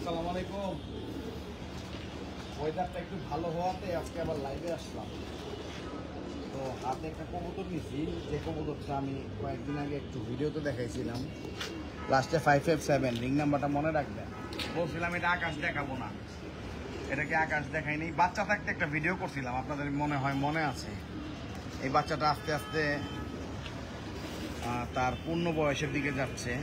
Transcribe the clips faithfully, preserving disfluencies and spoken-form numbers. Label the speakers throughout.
Speaker 1: আসসালামু আলাইকুম। ওয়েদারটা একটু ভালো হওয়াতে আজকে আবার লাইভে আসলাম। তো হাতে একটা কবুতর নিয়েছি, যে কবুতরটা আমি কয়েকদিন আগে একটু ভিডিওতে দেখাইছিলাম, লাস্টে ফাইভ ফাইভ সেভেন রিং নাম্বারটা মনে রাখবেন। বলছিলাম এটা আকাশ দেখাবো না, এটাকে আকাশ দেখাইনি। বাচ্চা থাকতে একটা ভিডিও করছিলাম, আপনাদের মনে হয় মনে আছে। এই বাচ্চাটা আস্তে আস্তে তার পূর্ণ বয়সের দিকে যাচ্ছে।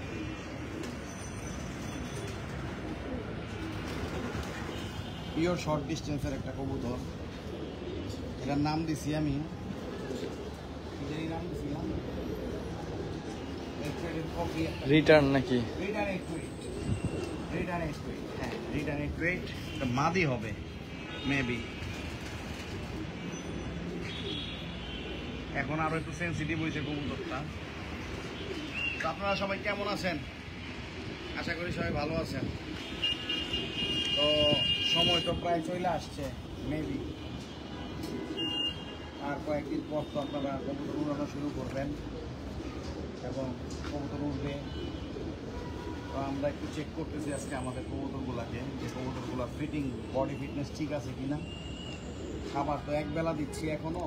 Speaker 1: পিওর শর্ট ডিস্টেন্সের একটা কবুতর। এটার নাম দিছি আমি, নাম দিছিলাম
Speaker 2: রিটার্ন নাকি
Speaker 1: return eight two eight return eight two eight হ্যাঁ রিটার্ন এইট টু এইট মাদি হবে মেবি। এখন আরো একটু সেন্সিটিভ হয়েছে কবুতরটা। তো আপনারা সবাই কেমন আছেন? আশা করি সবাই ভালো আছেন। তো সময় তো প্রায় চলে আসছে, মেবি আর কয়েকদিন পর তো আপনারা কবুতর উড়ানো শুরু করবেন এবং কবুতর উঠবে। তো আমরা একটু চেক করতেছি আজকে আমাদের কবুতরগুলাকে, যে কবুতরগুলো ফিটিং বডি ফিটনেস ঠিক আছে কিনা। খাবার তো একবেলা দিচ্ছি এখনও,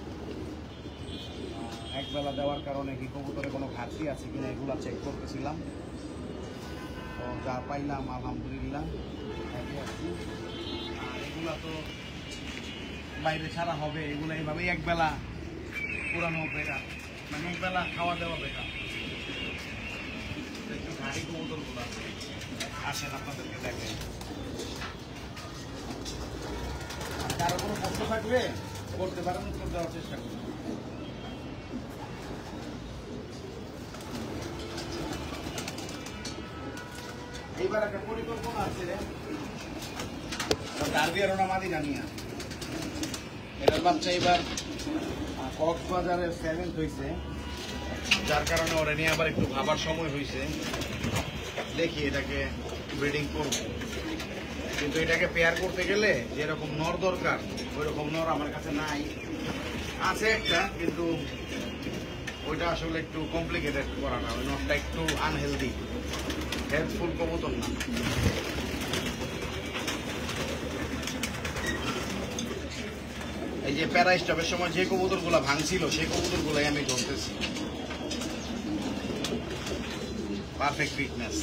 Speaker 1: একবেলা দেওয়ার কারণে কি কবুতরে কোনো ঘাটতি আছে কিনা এগুলা চেক করতেছিলাম। তো যা পাইলাম আলহামদুলিল্লাহ হ্যাপি আছি। আর এগুলা তো বাইরে ছাড়া হবে, এগুলো এইভাবেই একবেলা পুরানো বেটার, মানে একবেলা খাওয়া দাওয়া বেটার। একটু ভারী কবুতরগুলো আসেন আপনাদেরকে দেখেন। কারো কোনো প্রশ্ন থাকলে করতে পারেন, উত্তর দেওয়ার চেষ্টা করুন। এইবার একটা পরিকল্পনা আছে, ডার্বি আর ওনা মাদি জানিয়া এটার বাচ্চা এবার কক্সবাজারের সেভেন্থ হয়েছে, যার কারণে ওরা নিয়ে আবার একটু ভাবার সময় হয়েছে। দেখি এটাকে ব্রিডিং করব, কিন্তু এটাকে পেয়ার করতে গেলে যেরকম নর দরকার ওই রকম নর আমার কাছে নাই। আছে একটা, কিন্তু ওইটা আসলে একটু কমপ্লিকেটেড করাটা, ওই নরটা একটু আনহেলদি, হেল্পফুল কবুতর না। এই যে প্যারা স্টপের সময় যে কবুতরগুলো ভাঙছিল সেই কবুতরগুলাই আমি ধরতেছি। Perfect fitness.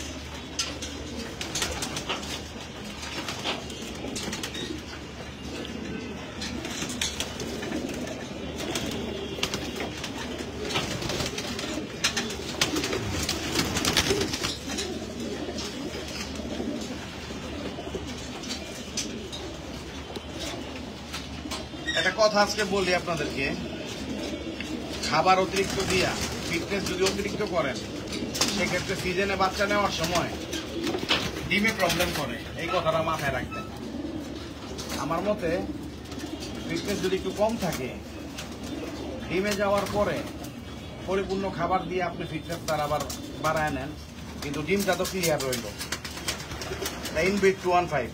Speaker 1: একটা কথা আজকে বলি আপনাদেরকে, খাবার অতিরিক্ত দিয়া ফিটনেস যদি অতিরিক্ত করেন সেক্ষেত্রে সিজনে বাচ্চা নেওয়ার সময় ডিমে প্রবলেম করে, এই কথাটা মাথায় রাখবেন। আমার মতে ফিটনেস যদি একটু কম থাকে, ডিমে যাওয়ার পরে পরিপূর্ণ খাবার দিয়ে আপনি ফিটনেস তার আবার বাড়ায় নেন, কিন্তু ডিমটা তো ক্লিয়ার রইল। ইনবিট টু ওয়ান ফাইভ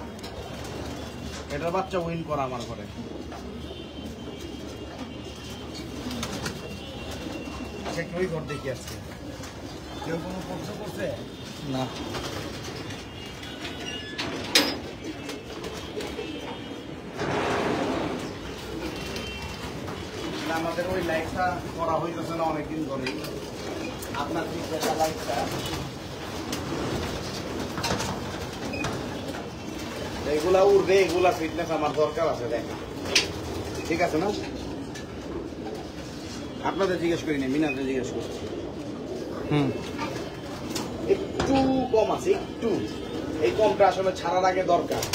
Speaker 1: এটার বাচ্চা উইন করা আমার ঘরে। আচ্ছা, কেউই ঘর দেখি আজকে কেউ কোনো প্রশ্ন করছে
Speaker 2: না?
Speaker 1: আমাদের ওই লাইভটা করা হইতেছে না অনেকদিন ধরেই। আপনার ঠিক একটা লাইভটা এগুলা উঠবে, এগুলা ফিটনেস আমার দরকার আছে দেখা, ঠিক আছে না? আপনাদের জিজ্ঞেস করি না, মিনাদের জিজ্ঞেস করছি।
Speaker 2: হুম,
Speaker 1: একটু কম আছে, একটু। এই কমটা আসলে ছাড়ার আগে দরকার।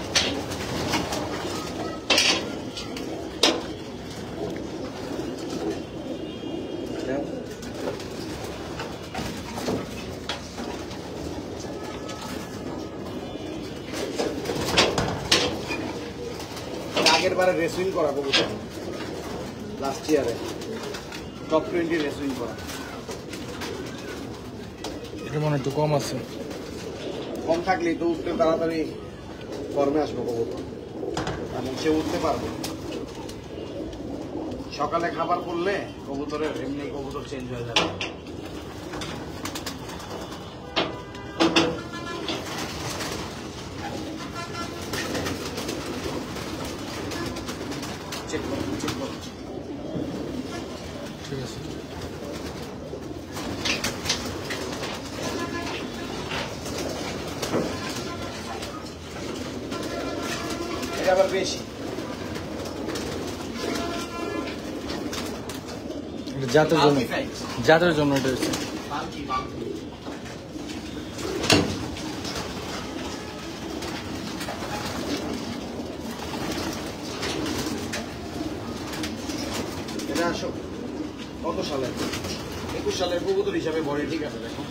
Speaker 1: আগের বারে রেসুইং করা কবুতর, লাস্ট ইয়ারে টপ টোয়েন্টি রেসুইং করা।
Speaker 2: এটা মনে একটু কম আছে।
Speaker 1: কম থাকলেই তো উঠতে তাড়াতাড়ি ফর্মে আসবো কবুতর, এবং সে উঠতে পারবে। সকালে খাবার করলে কবুতরের এমনি কবুতর চেঞ্জ হয়ে যাবে। এটা আবার বেশি।
Speaker 2: এটা জাতের জন্য, জাতের জন্য এটা হচ্ছে।
Speaker 1: বালকি বালকি এটা সব কত সালের? একুশ সালের কবুতর হিসাবে বড়, ঠিক আছে। দেখো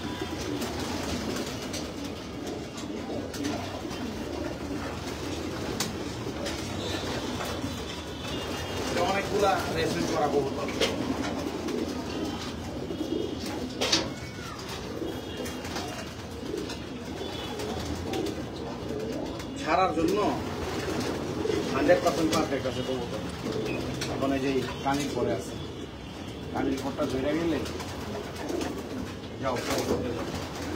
Speaker 1: অনেকগুলা রেসমেন্ট করা কবুতর। ছাড়ার জন্য হান্ড্রেড পার্সেন্ট পারফেক্ট আছে কবুতর। এখন এই যে কানির পরে আছে, কানির পরটা ধরে গেলে যাও কবুতরতে যাও।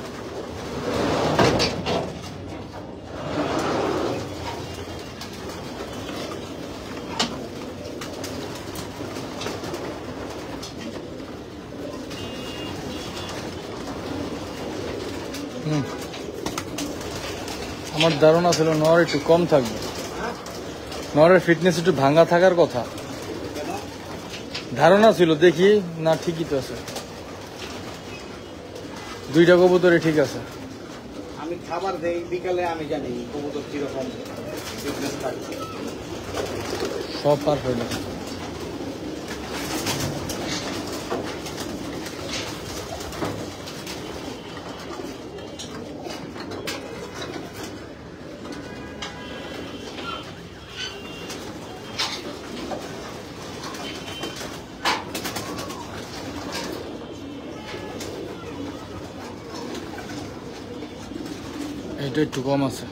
Speaker 2: হুম, আমার ধারণা ছিল নর একটু কম থাকবে, নরের ফিটনেস একটু ভাঙা থাকার কথা ধারণা ছিল। দেখি না, ঠিকই তো আছে, দুইটা কবুতরই ঠিক আছে।
Speaker 1: আমি খাবার দেই বিকালে, আমি জানি কবুতর কিরকম ফিটনেস থাকবে।
Speaker 2: সব পারফেক্ট আছে। এটা একটু কম আছে।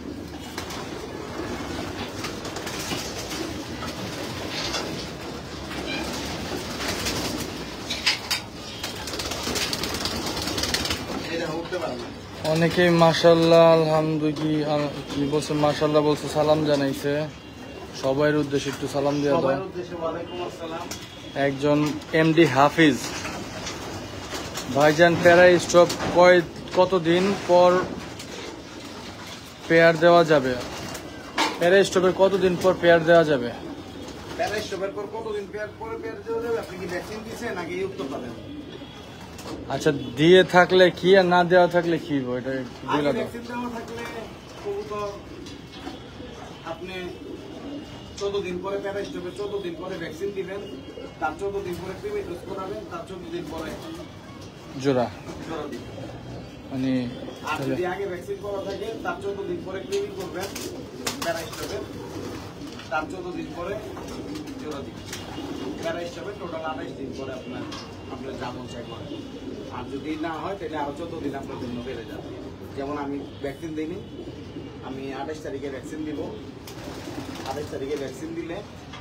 Speaker 2: অনেকেই মাশাআল্লাহ আলহামদুলিল্লাহ কি বলছে, মাশাআল্লাহ বলছে, সালাম জানাইছে। সবার উদ্দেশ্যে একটু সালাম দিয়ে দাও। একজন এমডি হাফিজ ভাইজান, প্যারা স্টপ কয় কতদিন পর পেয়ার দেওয়া যাবে? প্যারা স্টপের কতদিন পর পেয়ার দেওয়া যাবে?
Speaker 1: প্যারা স্টপের পর কতদিন পেয়ার পরে পেয়ার দেওয়া যাবে? আপনি কি ভ্যাকসিন দিয়েছেন নাকি এই উত্তর পাবেন?
Speaker 2: আচ্ছা, দিয়ে থাকলে কি আর না দেওয়া থাকলে কি? এটা দিলে
Speaker 1: ভ্যাকসিন দেওয়া থাকলে কবুতর আপনি চোদ্দ দিন পরে প্যারা স্টপে চোদ্দ দিন পরে ভ্যাকসিন দিবেন, তার চোদ্দ দিন পরে ক্রিমি ডোজ করাবেন, তার চোদ্দ দিন পরে
Speaker 2: জোড়া
Speaker 1: জোড়া দিবেন।
Speaker 2: মানে
Speaker 1: আর যদি আগে ভ্যাকসিন করা থাকে তার চোদ্দ দিন পরে ক্রিমি করবেন প্যারা স্টপে, তার চোদ্দ দিন পরে জোড়া দিবেন। প্যারা স্টপে টোটাল আঠাইশ দিন পরে আপনার আপনার জামন চাই করেন। আর যদি না হয় তাহলে আরো চোদ্দ দিন আপনার জন্য বেড়ে যাবে। যেমন আমি ভ্যাকসিন দিইনি, আমি আঠাইশ তারিখে ভ্যাকসিন দিব। আঠাইশ তারিখে ভ্যাকসিন দিলে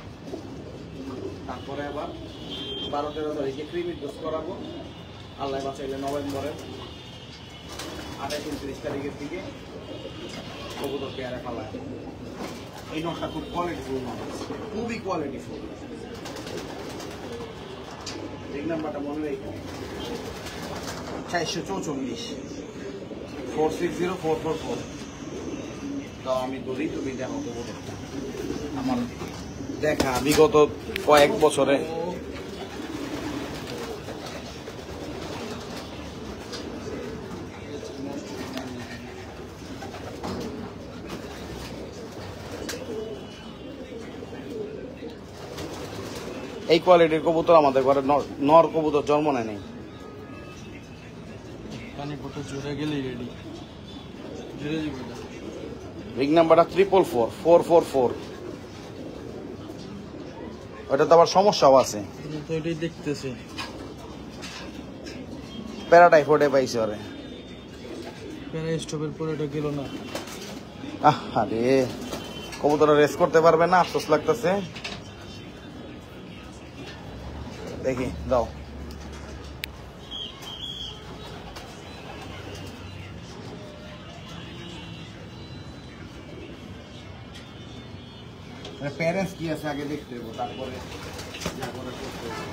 Speaker 1: তারপরে আবার বারো তেরো তারিখে ক্রিমি ডোজ করাবো। আল্লাহ বাঁচাইলে নভেম্বরের আঠাইশ উনত্রিশ তারিখের দিকে কবুতর পেয়ারা ফালায়। এই নটটা খুব কোয়ালিটিফুল নট, খুবই কোয়ালিটিফুল। এই নাম্বারটা মনে রেখে চারশো চৌচল্লিশ four six zero four four four. তাও আমি ধরি, তুমি দেখো কবুতরটা আমার দেখা বিগত কয়েক বছরে। এই কোয়ালিটির কবুতর আমাদের ঘরে নর কবুতর জন্ম নেয় নেই। রিং নাম্বারটা triple four four four four. ওটা তো আবার সমস্যাও আছে,
Speaker 2: দেখতেছি
Speaker 1: প্যারাটাইফয়েডে পাইছে ওরে।
Speaker 2: প্যারা স্টপের পরে এটা গেল না।
Speaker 1: আরে কবুতরটা রেস করতে পারবে না, আফসোস লাগতেছে। দেখি দাও, প্যারেন্টস কি আছে আগে দেখতে হবে, তারপরে যা করে করতে হবে।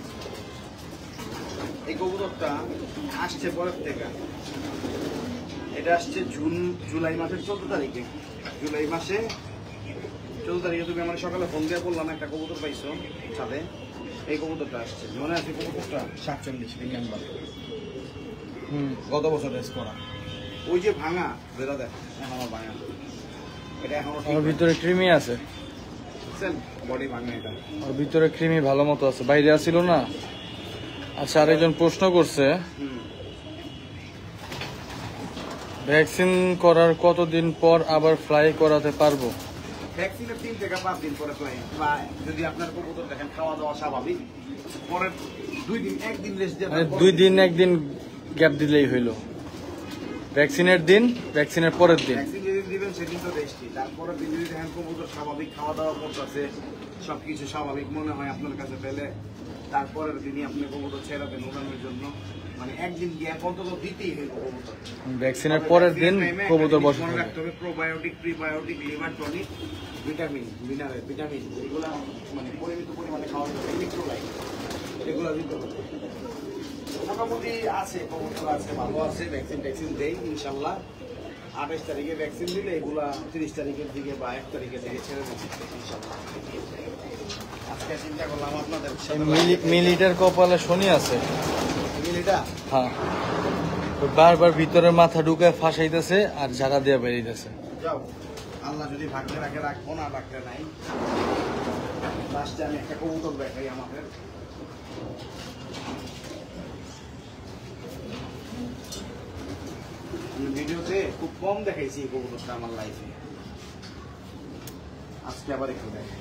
Speaker 1: এই কবুতরটা আসছে পরের থেকে, এটা আসছে জুন জুলাই মাসের চোদ্দ তারিখে। জুলাই মাসে চোদ্দ তারিখে তুমি আমার সকালে ফোন দিয়ে বললাম একটা কবুতর পাইছো সাথে, এই কবুতরটা আসছে মনে আছে কবুতরটা সাতচল্লিশ নাম্বার
Speaker 2: হুম
Speaker 1: গত বছর রেস করা। ওই যে ভাঙা বেরো দেখ এখনো ভাঙা, এটা এখনো
Speaker 2: ওর ভিতরে ক্রিমি আছে,
Speaker 1: বডি ভাঙা এটা।
Speaker 2: ওর ভিতরে ক্রিমি ভালো মতো আছে, বাইরে আসছিল না। আচ্ছা আরেকজন প্রশ্ন করছে
Speaker 1: হুম
Speaker 2: ভ্যাকসিন করার কতদিন পর আবার ফ্লাই করাতে পারবো?
Speaker 1: ভ্যাকসিনের তিন থেকে পাঁচ দিন পরে ফ্লাই, বা যদি আপনার কবুতর দেখেন খাওয়া দাওয়া স্বাভাবিক, পরের দুই দিন একদিন রেস্ট দিয়ে
Speaker 2: মানে দুই দিন একদিন গ্যাপ দিলেই হইলো। ভ্যাকসিনের দিন ভ্যাকসিনের পরের দিন।
Speaker 1: ভ্যাকসিন যেদিন দিবেন সেদিন তো রেস্টই, তারপরের দিন যদি দেখেন কবুতর স্বাভাবিক খাওয়া দাওয়া করতেছে, সবকিছু স্বাভাবিক মনে হয় আপনার কাছে পেলে, তারপরের দিনই আপনি কবুতর ছেড়ে দেন ওঠানোর জন্য। মানে একদিন গ্যাপ অন্তত দিতেই হইব কবুতর।
Speaker 2: ভ্যাকসিনের পরের দিন কবুতর বসে
Speaker 1: মনে
Speaker 2: থাকবে।
Speaker 1: রাখতে হবে probiotic, prebiotic, liver tonic, vitamin, mineral, vitamin এগুলো মানে পরিমিত পরিমাণে খাওয়া যাবে, ইলেকট্রোলাইট এগুলো দিতে হবে। মোটামুটি আছে কবুতর আছে, ভালো আছে, ভ্যাকসিন ট্যাকসিন দেই ইনশাল্লাহ। আঠাশ তারিখে ভ্যাকসিন দিলে এগুলা তিরিশ তারিখের দিকে বা এক তারিখের দিকে ছেড়ে দেবে ইনশাল্লাহ। আজকে চিন্তা করলাম আপনাদের
Speaker 2: মিলি- মিলিটার কপালে শনি আছে।
Speaker 1: মিলিটা
Speaker 2: হ্যাঁ, ও বারবার ভিতরে মাথা ঢুকে ফাঁসাইতেছে আর ঝাড়া দিয়ে বেরিয়েছে।
Speaker 1: যাও, আল্লাহ যদি ভাগ্যে রাখে রাখবো, না রাখলে নাই। লাস্টে আমি একটা কবুতর দেখাই আমাদের। আমি ভিডিওতে খুব কম দেখাইছি এই কবুতরটা আমার লাইফে, আজকে আবার একটু দেখাই।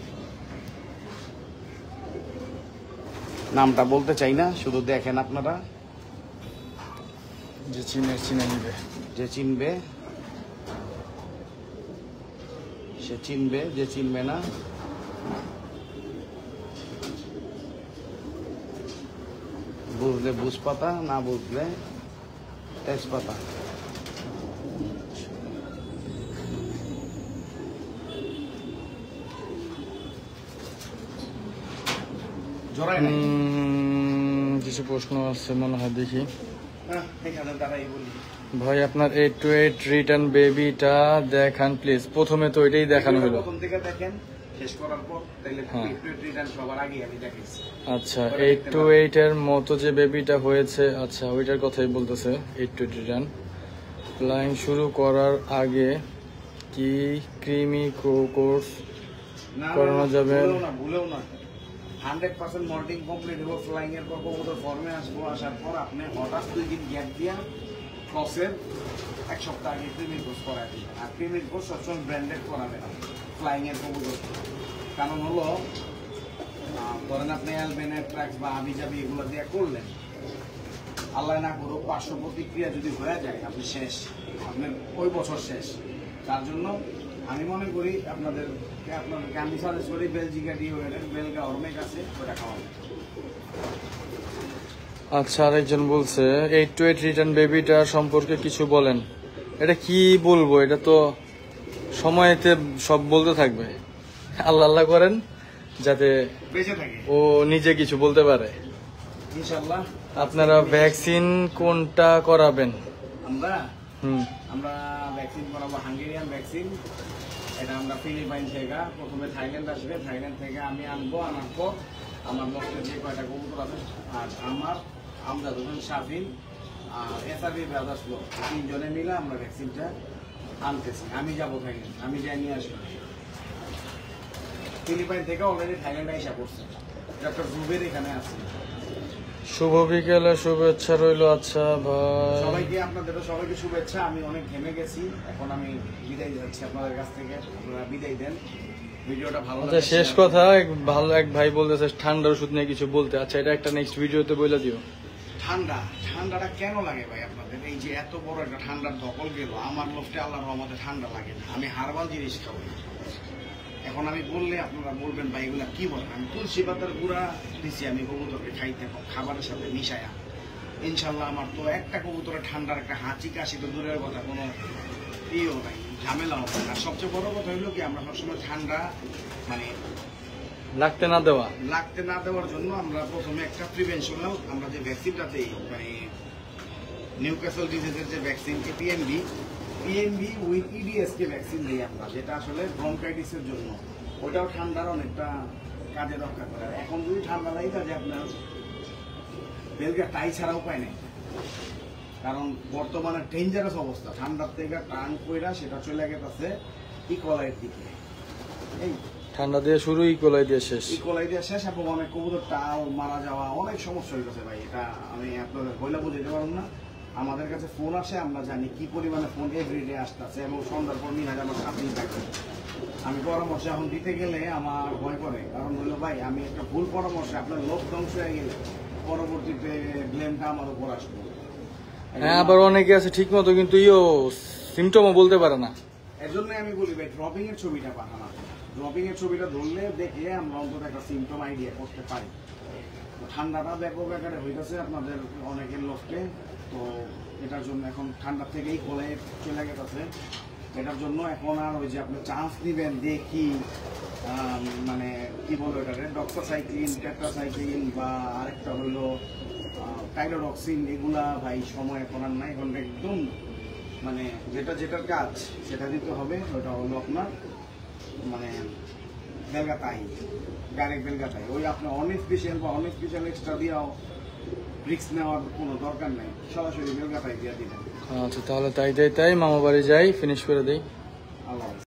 Speaker 1: নামটা বলতে চাই না, শুধু দেখেন আপনারা,
Speaker 2: যে চিনে চিনে নিবে।
Speaker 1: যে চিনবে সে চিনবে, যে চিনবে না বুঝলে বুঝ পাতা, না বুঝলে তেজপাতা। জড়ায় নাই
Speaker 2: উম, কিছু প্রশ্ন আছে মনে হয়, দেখি।
Speaker 1: হ্যাঁ, এখানে দাঁড়াই বলি।
Speaker 2: ভাই আপনার এইট টু এইট রিটার্ন বেবিটা দেখান প্লিজ। প্রথমে তো এটাই দেখানো হলো।
Speaker 1: প্রথম থেকে দেখেন, শেষ করার পর তাইলে
Speaker 2: হ্যাঁ।
Speaker 1: রিটার্ন সবার আগে আমি দেখাইছি।
Speaker 2: আচ্ছা, এইট টু এইট এর মতো যে বেবিটা হয়েছে, আচ্ছা ওইটার কথাই বলতেছে। Eight two eight return flying শুরু করার আগে কি ক্রিমি কোর্স
Speaker 1: না, না,
Speaker 2: করানো
Speaker 1: না,
Speaker 2: যাবে?
Speaker 1: ভুলেও না, ভুলেও না। হান্ড্রেড পার্সেন্ট মর্নিং কমপ্লিট হবো, ফ্লাইং এর পর কবুতর ফর্মে আসবো। আসার পর আপনি হঠাৎ দুই দিন গ্যাপ দিয়া ক্রসের এক সপ্তাহ আগে প্রিমিয়ার কোর্স করাই দিবেন। আর প্রিমিয়ার কোর্স সবসময় ব্র্যান্ডেড করাবেন ফ্লাইং এর কবুতর। কারণ হলো আহ, ধরেন আপনি অ্যালবেনের ট্র্যাক্স বা আবি জাবি এগুলো দিয়ে করলেন, আল্লাহ না করুক পার্শ্ব প্রতিক্রিয়া যদি হয়ে যায়, আপনি শেষ, আপনার ওই বছর শেষ। তার জন্য আমি মনে করি আপনাদের আপনাদেরকে আমি সাজেস্ট করি বেলজিকা ডিওয়ের বেলগা হরমেক আছে, ওটা খাওয়াবেন।
Speaker 2: আচ্ছা, আরেকজন বলছে এইট টু এইট রিটার্ন বেবিটার সম্পর্কে কিছু বলেন। এটা কি বলবো, এটা তো সময়তে সব বলতে থাকবে। আল্লাহ আল্লাহ করেন যাতে
Speaker 1: বেঁচে থাকে
Speaker 2: ও নিজে কিছু বলতে পারে।
Speaker 1: ইনশাল্লাহ।
Speaker 2: আপনারা ভ্যাকসিন কোনটা করাবেন?
Speaker 1: আমরা
Speaker 2: হুম
Speaker 1: আমরা ভ্যাকসিন করাবো হাঙ্গেরিয়ান ভ্যাকসিন। এটা আমরা ফিলিপাইন থেকে, প্রথমে থাইল্যান্ড আসবে, থাইল্যান্ড থেকে আমি আনবো। আনার পর আমার লক্ষ্যে যে কয়টা কবুতর আছে, আর আমার আমরা দুজন স্বাধীন আর এসআরবি ব্রাদার্স লোক তিনজনে মিলে আমরা ভ্যাকসিনটা আনতেছি। আমি যাবো থাইল্যান্ড, আমি যাই নিয়ে আসবো। ফিলিপাইন থেকে অলরেডি থাইল্যান্ডে এসে পড়ছে, ডক্টর জুবের এখানে আছে।
Speaker 2: শুভ বিকেলে শুভেচ্ছা রইল। আচ্ছা ভাই,
Speaker 1: সবাইকে আপনাদেরও সবাইকে শুভেচ্ছা। আমি অনেক ঘেমে গেছি, এখন আমি বিদায় যাচ্ছি আপনাদের কাছ থেকে। আপনারা বিদায় দেন, ভিডিওটা ভালো
Speaker 2: আচ্ছা
Speaker 1: লাগলে
Speaker 2: শেষ
Speaker 1: share
Speaker 2: কথা, এক ভালো এক ভাই বলতেছে ঠান্ডার ওষুধ নিয়ে কিছু বলতে। আচ্ছা, এটা একটা নেক্সট ভিডিওতে বলে দিও।
Speaker 1: ঠান্ডা ঠান্ডাটা কেন লাগে ভাই আপনাদের? এই যে এত বড় একটা ঠান্ডার ধকল গেল, আমার লোকটা আল্লাহর রহমতে ঠান্ডা লাগে না। আমি হার্বাল জিনিস খাবো। এখন আমি বললে আপনারা বলবেন ভাই এগুলা কি বলেন। আমি তুলসী পাতার গুঁড়া দিছি আমি কবুতরকে খাইতে, খাবারের সাথে মিশায়া। ইনশাল্লাহ আমার তো একটা কবুতরের ঠান্ডার একটা হাঁচি কাশি তো দূরের কথা, কোনো ইয়েও নাই, ঝামেলাও নাই। আর সবচেয়ে বড় কথা হইলো কি, আমরা সবসময় ঠান্ডা মানে
Speaker 2: লাগতে না দেওয়া।
Speaker 1: লাগতে না দেওয়ার জন্য আমরা প্রথমে একটা প্রিভেনশনাল আমরা যে ভ্যাকসিনটা দিই, মানে নিউক্যাসল ডিজিজের যে vaccine PMB PMB with EDS কে ভ্যাকসিন দিই আমরা, যেটা আসলে ব্রঙ্কাইটিসের জন্য। ওটাও ঠান্ডার অনেকটা কাজে রক্ষা করে। আর এখন যদি ঠান্ডা লাগে তাহলে আপনার বেলগা টাই ছাড়া উপায় নেই, কারণ বর্তমানে ডেঞ্জারাস অবস্থা। ঠান্ডার থেকে টান কইরা সেটা চলে গেছে ইকোলাইয়ের দিকে। এই
Speaker 2: ঠান্ডা দিয়ে শুরু, ইকোলাই দিয়ে শেষ।
Speaker 1: ইকোলাই দিয়ে শেষ এবং অনেক কবুতর টাল মারা যাওয়া, অনেক সমস্যা হয়ে গেছে ভাই। এটা আমি আপনাদের বইলা বুঝাইতে পারবো না। আমাদের কাছে ফোন আসে, আমরা জানি কি পরিমাণে ফোন এভরিডে আসতেছে, এবং সন্ধ্যার পর মিনাজ আমার সাথেই থাকে। আমি পরামর্শ এখন দিতে গেলে আমার ভয় করে, কারণ হলো ভাই আমি একটা ভুল পরামর্শে আপনার লোক ধ্বংস হয়ে গেলে পরবর্তীতে ব্লেমটা আমার উপর আসবে।
Speaker 2: হ্যাঁ, আবার অনেকে আছে ঠিক মতো কিন্তু ইও সিমটমও বলতে পারে না।
Speaker 1: এর জন্য আমি বলি ভাই ড্রপিং এর ছবিটা পাঠানো, ড্রপিং এর ছবিটা ধরলে দেখে আমরা অন্তত একটা সিমটম আইডিয়া করতে পারি। ঠান্ডাটা ব্যাপক আকারে হইতেছে আপনাদের অনেকের লোককে, তো এটার জন্য এখন ঠান্ডা থেকেই কোলে চলে গেছে। এটার জন্য এখন আর ওই যে আপনি চান্স নিবেন দেখি মানে কি বলবো এটারে ডক্সাসাইক্লিন, টেট্রাসাইক্লিন বা আরেকটা হইলো টাইলোডক্সিন, এগুলা ভাই সময় এখন আর নাই। এখন একদম মানে যেটা যেটার কাজ সেটা দিতে হবে। ওটা হলো আপনার মানে বেলগাতাই, ডাইরেক্ট বেলগাতাই। ওই আপনার অনেক স্পেশাল বা অনেক স্পেশাল এক্সট্রা দিয়েও রিস্ক নেওয়ার কোনো দরকার নেই, সরাসরি বেলগাতাই দিয়ে দিবেন।
Speaker 2: আচ্ছা, তাহলে তাই তাই তাই মামা বাড়ি যাই, ফিনিশ করে দেই।
Speaker 1: আল্লাহ।